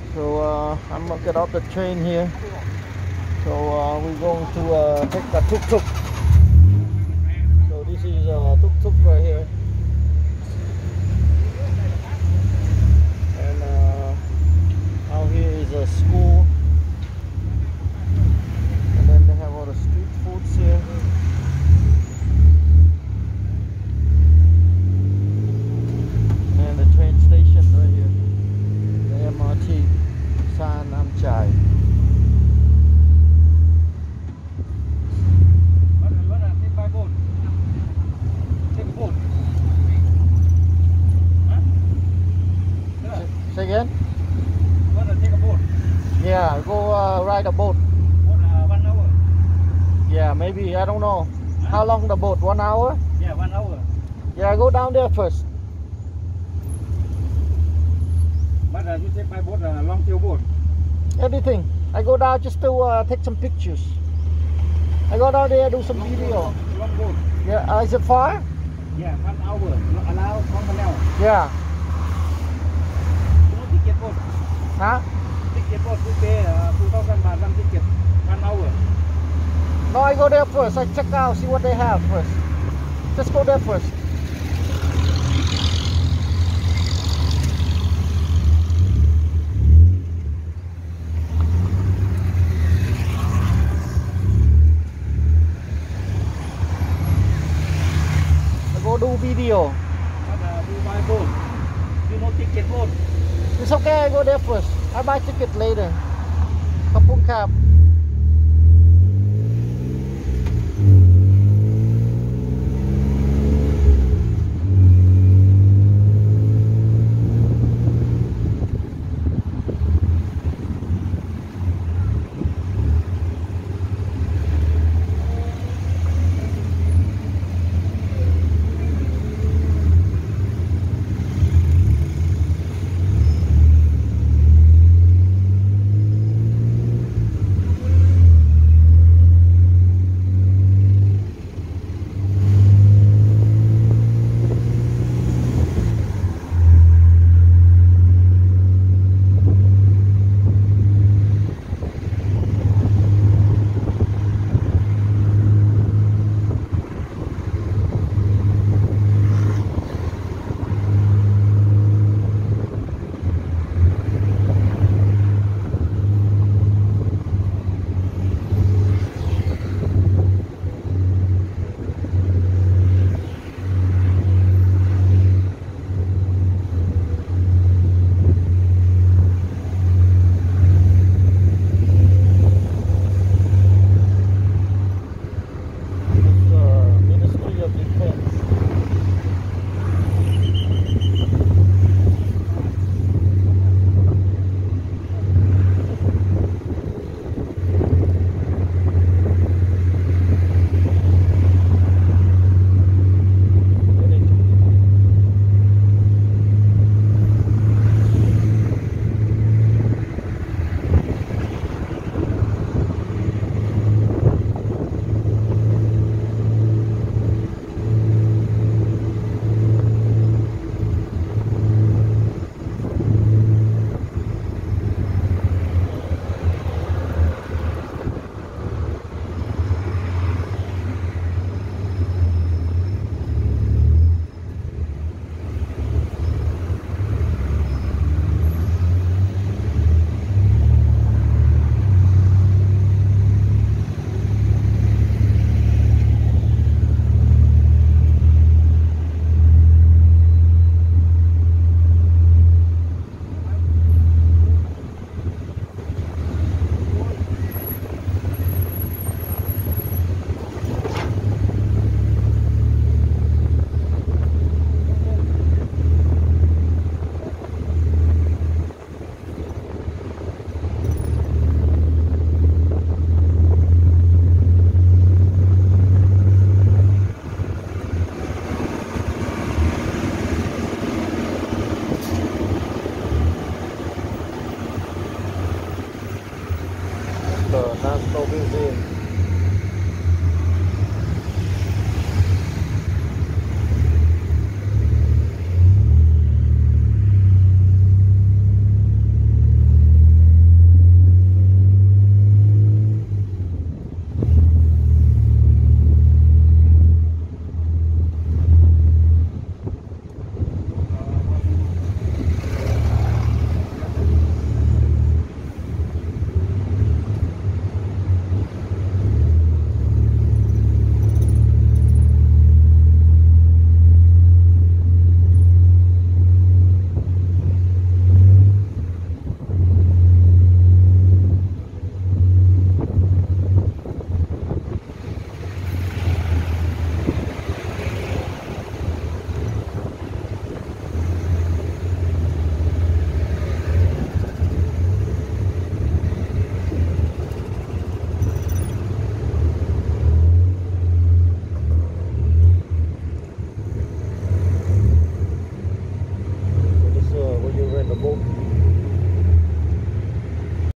So I'm gonna get off the train here. So we're going to take a tuk-tuk. So this is a tuk-tuk right here. And out here is a school. And then they have all the street foods here. And the train station right here. The MRT San Am Chai. Say again? Take a boat. Yeah, go ride a boat. 1 hour. Yeah, maybe, I don't know. How long the boat? 1 hour? Yeah, 1 hour. Yeah, go down there first. But you take my boat, long tail boat. Everything. I go down just to take some pictures. I go down there, do some video. Long boat. Yeah, is it far? Yeah, 1 hour. Not allowed, half an hour. Yeah. No ticket boat. Huh? Ticket boat, you pay 2,000 baht one ticket. 1 hour. No, I go there first. I check out, see what they have first. Just go there first. I go do video. But you buy boat. You no ticket boat. It's okay, I go there first. I buy ticket later. Kapung Kap. the National Museum.